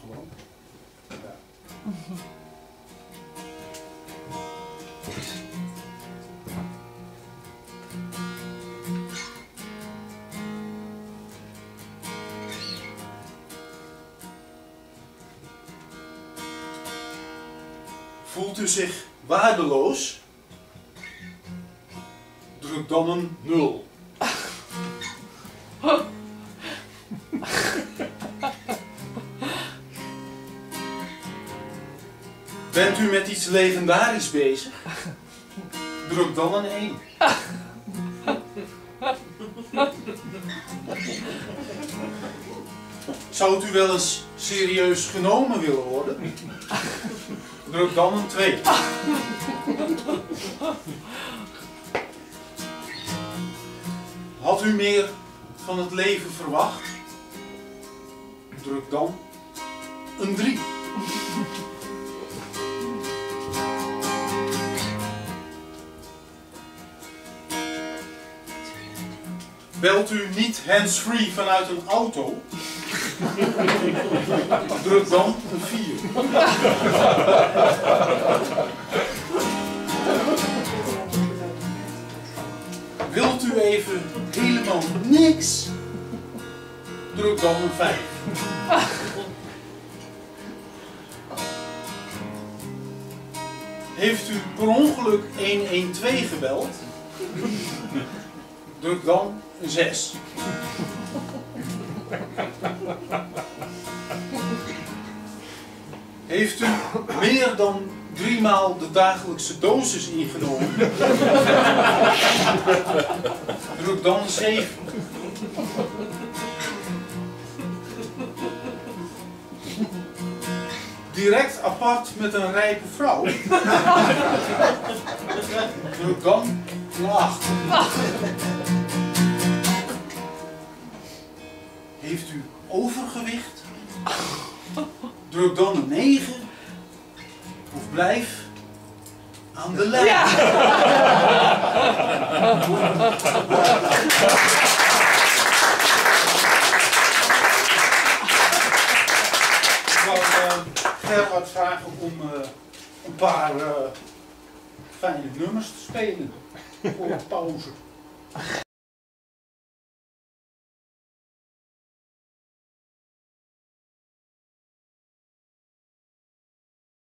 gewoon. Ja. Voelt u zich waardeloos? Druk dan een 0. Bent u met iets legendarisch bezig? Druk dan een 1. Zou u wel eens serieus genomen willen worden? Druk dan een 2. Had u meer van het leven verwacht? Druk dan een 3. Belt u niet hands-free vanuit een auto? Druk dan een 4. Wilt u even helemaal niks? Druk dan een 5. Heeft u per ongeluk 112 gebeld? Druk dan een 6. Heeft u meer dan 3 maal de dagelijkse dosis ingenomen? Druk dan een 7. Direct apart met een rijpe vrouw? Druk dan een 8. Heeft u overgewicht? Druk dan een 9. Of blijf aan de lijn. Ja. Ik wou Gerhard vragen om een paar fijne nummers te spelen voor pauze.